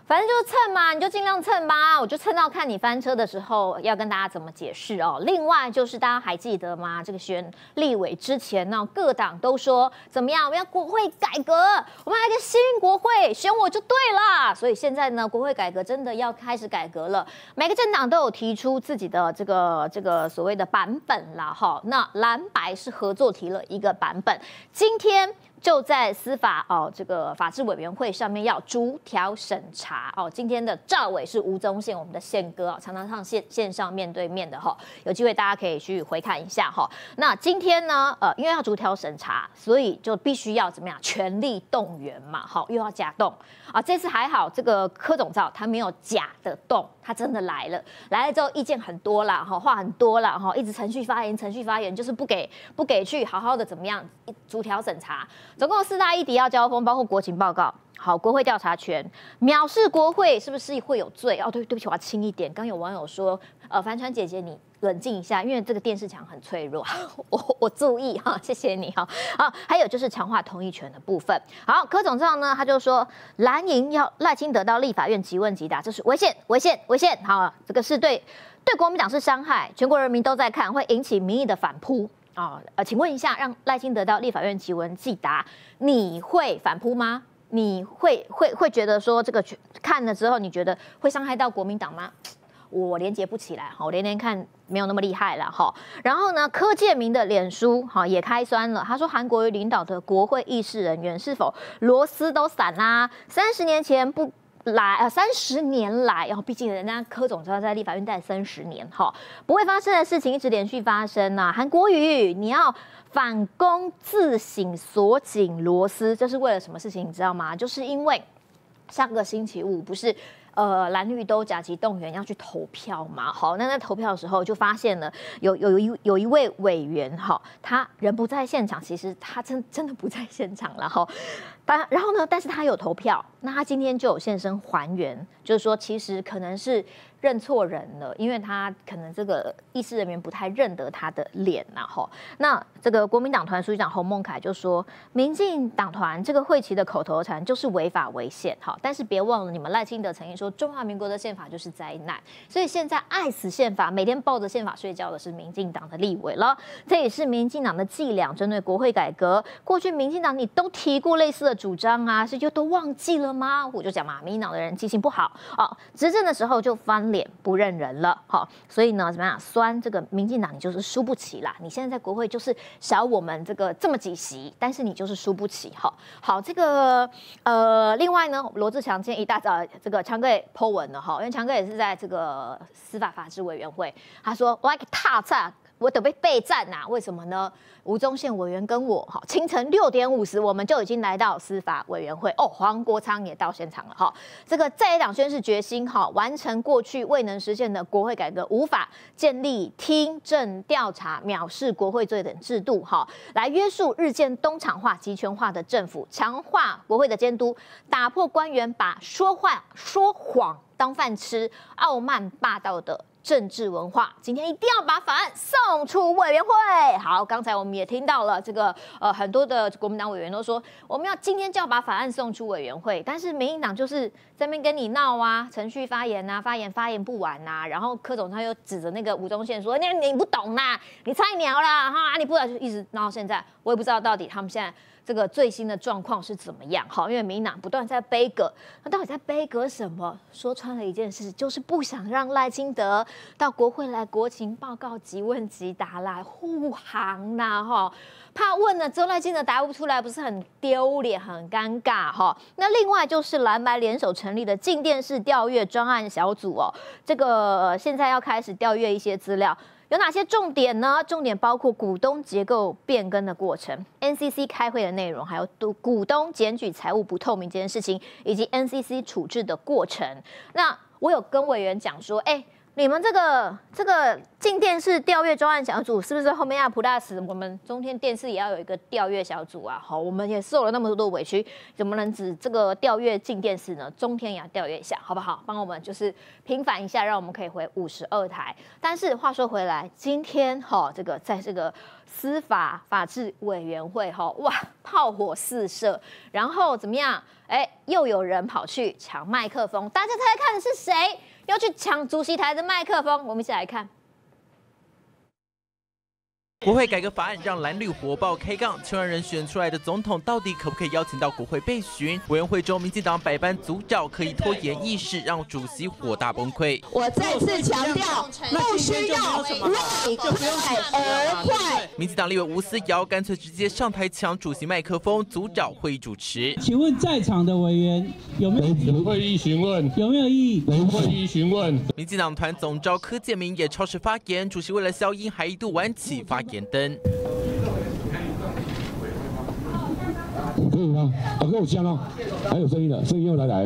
反正就是蹭嘛，你就尽量蹭吧，我就蹭到看你翻车的时候要跟大家怎么解释哦。另外就是大家还记得吗？这个选立委之前呢，各党都说怎么样，我们要国会改革，我们来个新国会，选我就对啦。所以现在呢，国会改革真的要开始改革了，每个政党都有提出自己的这个所谓的版本啦，哈。那蓝白是合作提了一个版本，今天。就在司法这个法制委员会上面要逐条审查哦。今天的赵委是吴宗宪，我们的宪哥常常上线上面对面的哈，有机会大家可以去回看一下哈。那今天呢，因为要逐条审查，所以就必须要怎么样全力动员嘛，好，又要假动啊。这次还好，这个柯总召他没有假的动，他真的来了之后意见很多啦，哈，话很多啦，哈，一直程序发言，就是不给去好好的怎么样逐条审查。总共4大议题要交锋，包括国情报告、好国会调查权、藐视国会是不是会有罪？哦，对不起，我要轻一点。刚有网友说，帆船姐姐你冷静一下，因为这个电视墙很脆弱，我注意哈，谢谢你哈。好，还有就是强化同意权的部分。好，柯总召呢，他就说蓝营要赖清德到立法院即问即答，这是违宪。好，这个是对国民党是伤害，全国人民都在看，会引起民意的反扑。请问一下，让赖清德到立法院即问即答，你会反扑吗？你会觉得说这个看了之后，你觉得会伤害到国民党吗？我连结不起来，我连看没有那么厉害了哈。然后呢，柯建铭的脸书也开酸了，他说韩国瑜领导的国会议事人员是否螺丝都散啦？30年前不。30年来，然后毕竟人家柯总召在立法院待30年，不会发生的事情一直连续发生呐。韩国瑜，你要反攻自省锁紧螺丝，这是为了什么事情？你知道吗？就是因为上个星期五不是。蓝绿都甲级动员要去投票嘛，好，那在投票的时候就发现了有一位委员他人不在现场，其实他真的不在现场了哈。然后呢，但是他有投票，那他今天就有现身还原，就是说其实可能是认错人了，因为他可能这个议事人员不太认得他的脸呐哈。那这个国民党团书记长洪孟凯就说，民进党团这个会期的口头禅就是违法违宪哈，但是别忘了你们赖清德曾经说中华民国的宪法就是灾难，所以现在爱死宪法，每天抱着宪法睡觉的是民进党的立委了，这也是民进党的伎俩，针对国会改革，过去民进党你都提过类似的主张啊，是就都忘记了吗？我就讲嘛，民进党的人记性不好哦，执政的时候就翻脸不认人了，好，所以呢，怎么样酸这个民进党，你就是输不起啦。你现在在国会就是少我们这么几席，但是你就是输不起，好，这个另外呢，罗志强今天一大早这个强哥也 po 文了哈，因为强哥也是在这个司法法制委员会，他说我要踏查。我得被备战呐？为什么呢？吴宗宪委员跟我清晨6点50，我们就已经来到司法委员会哦。黄国昌也到现场了哈。这个在野党宣誓决心完成过去未能实现的国会改革，无法建立听证调查、藐视国会罪等制度来约束日渐东厂化、集权化的政府，强化国会的监督，打破官员把说谎当饭吃、傲慢霸道的政治文化。今天一定要把法案送出委员会。好，刚才我们也听到了这个很多的国民党委员都说，我们今天就要把法案送出委员会，但是民进党就是在那边跟你闹啊，程序发言啊，发言不完啊，然后柯总他又指着那个吴宗宪说，你不懂啦，你菜鸟啦哈，你不然就一直闹到现在，我也不知道到底他们现在这个最新的状况是怎么样？因为民进党不断在杯葛，那到底在杯葛什么？说穿了一件事，就是不想让赖清德到国会来国情报告即问即答来护航啦，怕问了之后赖清德答不出来，不是很丢脸、很尴尬那另外就是蓝白联手成立的静电视调阅专案小组这个现在要开始调阅一些资料。有哪些重点呢？重点包括股东结构变更的过程、NCC 开会的内容，还有股东检举财务不透明这件事情，以及 NCC 处置的过程。那我有跟委员讲说，你们这个静电视调阅专案小组是不是后面要 Plus 我们中天电视也要有一个调阅小组啊？好，我们也受了那么多委屈，怎么能只这个调阅静电视呢？中天也要调阅一下，好不好？帮我们就是平反一下，让我们可以回52台。但是话说回来，今天这个在这个司法法制委员会哇，炮火四射，然后怎么样？又有人跑去抢麦克风，大家猜猜看是谁要去抢主席台的麦克风？我们一起来看。 国会改革法案让蓝绿火爆开杠，千万人选出来的总统到底可不可以邀请到国会备询？委员会中，民进党百般阻扰，刻意拖延议事，让主席火大崩溃。 我再次强调，不需要为快而快。 民进党立委吴思瑶干脆直接上台抢主席麦克风，阻扰会议主持。 请问在场的委员有没有会议询问？ 有没有异议？ 会议询问。 民进党团总召柯建铭也超时发言，主席为了消音，还一度晚起发言灯。 可以吗？给我香哦，还有声音了，声音又来。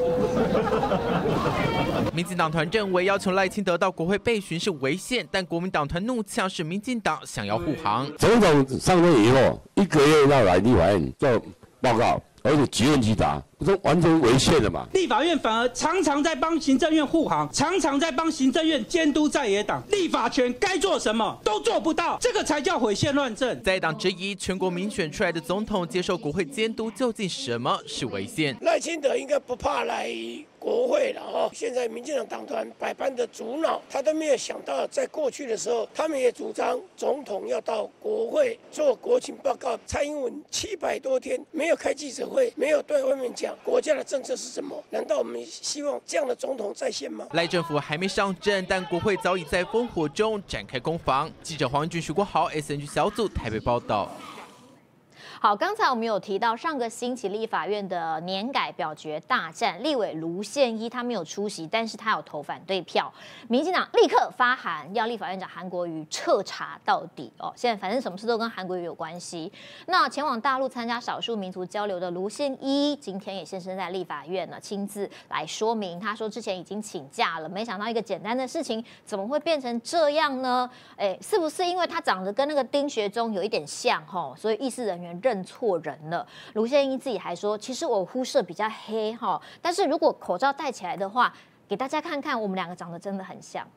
民进党团认为要求赖清德到国会备询是违宪，但国民党团怒呛是民进党想要护航。 总统上任以后1个月要来立法院做报告，而且即问即答，这完全违宪的嘛。 立法院反而常常在帮行政院护航，常常在帮行政院监督在野党，立法权该做什么都做不到，这个才叫毁宪乱政。 在野党质疑全国民选出来的总统接受国会监督，究竟什么是违宪？ 赖清德应该不怕来国会了哦。现在民进党党团百般的阻挠，他都没有想到，在过去的时候，他们也主张总统要到国会做国情报告。蔡英文700多天没有开记者会，没有对外面讲国家的政策是什么？难道我们希望这样的总统再现吗？ 赖政府还没上阵，但国会早已在烽火中展开攻防。记者黄文俊、徐国豪 ，SNG 小组台北报道。 好，刚才我们有提到上个星期立法院的年改表决大战，立委卢宪一他没有出席，但是他有投反对票。民进党立刻发函要立法院长韩国瑜彻查到底哦。现在反正什么事都跟韩国瑜有关系。那前往大陆参加少数民族交流的卢宪一，今天也现身在立法院呢，亲自来说明。他说之前已经请假了，没想到一个简单的事情怎么会变成这样呢？是不是因为他长得跟那个丁学宗有一点像吼，所以议事人员认错人了？卢宪一自己还说，其实我肤色比较黑哈，但是如果口罩戴起来的话，给大家看看，我们两个长得真的很像。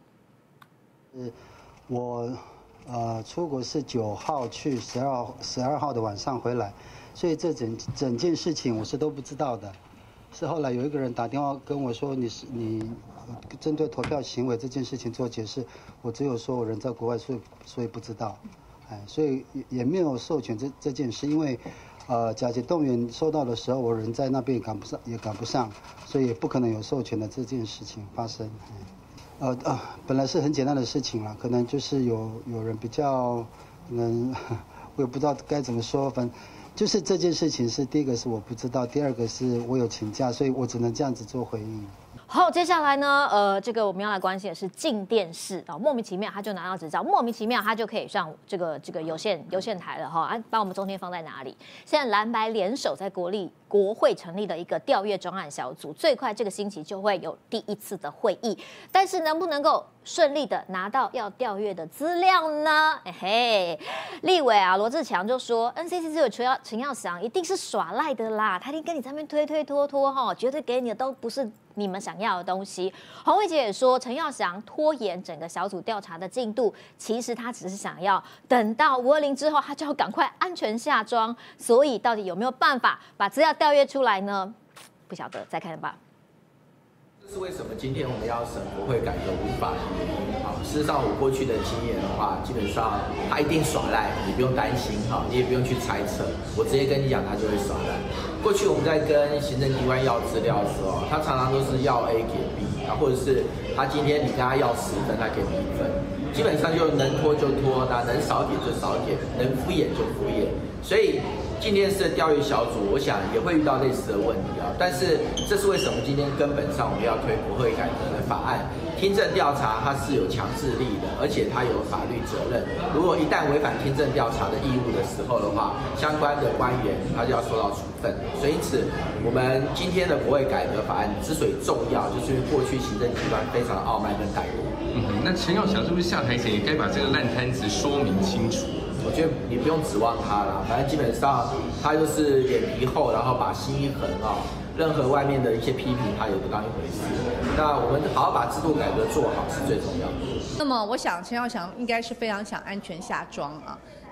我出国是9号去，12号的晚上回来，所以这整件事情我是都不知道的。是后来有一个人打电话跟我说，你针对投票行为这件事情做解释，我只有说我人在国外，所以不知道。所以也没有授权这件事，因为甲级动员收到的时候，我人在那边也赶不上，所以也不可能有授权的这件事情发生。本来是很简单的事情啦，可能就是有人比较我也不知道该怎么说，反正就是这件事情是第一个是我不知道，第二个是我有请假，所以我只能这样子做回应。 好，接下来呢，这个我们要来关心的是静电视啊，莫名其妙他就拿到执照，莫名其妙他就可以上这个有线台了哈。把我们中天放在哪里？现在蓝白联手在国会成立了一个调阅专案小组，最快这个星期就会有第1次的会议，但是能不能够顺利的拿到要调阅的资料呢？立委啊罗志强就说 ，NCC 只有陈耀祥一定是耍赖的啦，他一定跟你在那边推拖哈，绝对给你的都不是你们想要的东西。洪慧杰也说，陈耀祥拖延整个小组调查的进度，其实他只是想要等到520之后，他就要赶快安全下庄。所以到底有没有办法把资料调阅出来呢？不晓得，再看吧。 这是为什么今天我们要审国会改革5法的原因啊？事实上，我过去的经验的话，基本上他一定耍赖，你不用担心哈，你也不用去猜测，我直接跟你讲，他就会耍赖。过去我们在跟行政机关要资料的时候，他常常都是要 A 给 B 啊，或者是他今天你跟他要10分，他给你1分，基本上就能拖就拖，那能少点就少点，能敷衍就敷衍，所以。静电视的调阅小组，我想也会遇到类似的问题啊。但是这是为什么今天根本上我们要推国会改革的法案？听证调查它是有强制力的，而且它有法律责任。如果一旦违反听证调查的义务的时候的话，相关的官员他就要受到处分。所以因此，我们今天的国会改革法案之所以重要，就是因为过去行政机关非常傲慢跟怠惰。 那陈耀祥是不是下台前也该把这个烂摊子说明清楚？ 我觉得你不用指望他啦，反正基本上他就是脸皮厚，然后把心一横啊，任何外面的一些批评他也不当一回事。那我们好好把制度改革做好是最重要的。 那么我想陈耀祥应该是非常想安全下庄啊。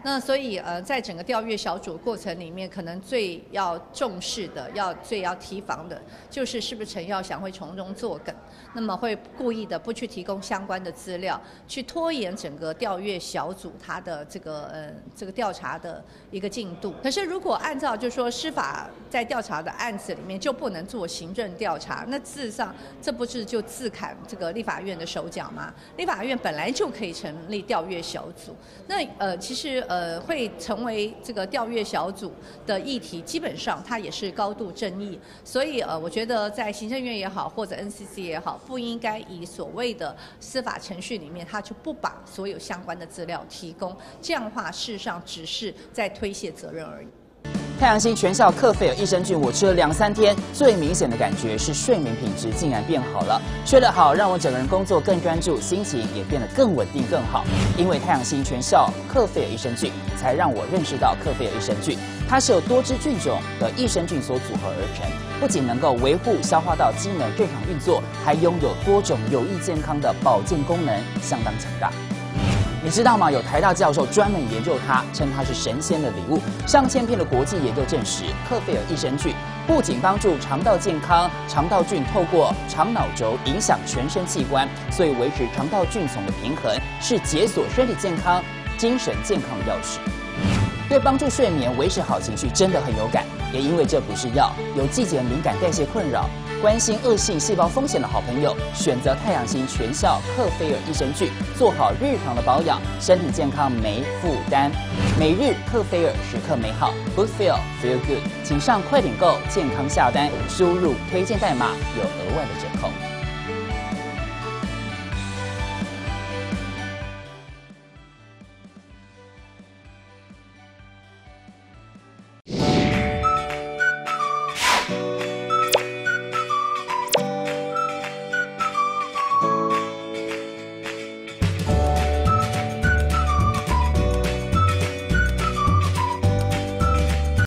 那所以在整个调阅小组过程里面，可能最要重视的、最要提防的，就是是不是陈耀祥会从中作梗，那么会故意的不去提供相关的资料，去拖延整个调阅小组它的这个调查的一个进度。可是如果按照就是说司法在调查的案子里面就不能做行政调查，那事实上这不是就自砍这个立法院的手脚吗？立法院本来就可以成立调阅小组，那其实会成为这个调阅小组的议题，基本上它也是高度争议，所以我觉得在行政院也好，或者 NCC 也好，不应该以所谓的司法程序里面，他就不把所有相关的资料提供，这样的话事实上只是在推卸责任而已。 太阳星全效克菲尔益生菌，我吃了2-3天，最明显的感觉是睡眠品质竟然变好了。睡得好，让我整个人工作更专注，心情也变得更稳定更好。因为太阳星全效克菲尔益生菌，才让我认识到克菲尔益生菌，它是由多支菌种的益生菌所组合而成，不仅能够维护消化道机能正常运作，还拥有多种有益健康的保健功能，相当强大。你知道吗？有台大教授专门研究它，称它是神仙的礼物。上千篇的国际研究证实，克菲尔益生菌不仅帮助肠道健康，肠道菌透过肠脑轴影响全身器官，所以维持肠道菌丛的平衡是解锁身体健康、精神健康的钥匙。对帮助睡眠、维持好情绪真的很有感，也因为这不是药，有季节敏感、代谢困扰、关心恶性细胞风险的好朋友，选择太阳星全效克菲尔益生菌，做好日常的保养，身体健康没负担。每日克菲尔，时刻美好 ，Good Feel Feel Good， 请上快点购健康下单，输入推荐代码有额外的折扣。